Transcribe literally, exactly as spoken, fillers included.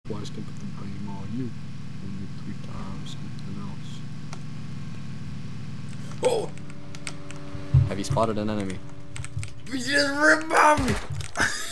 Otherwise, can put the blame on you. Only three times something else. Oh! Have you spotted an enemy? We just ripped bomb!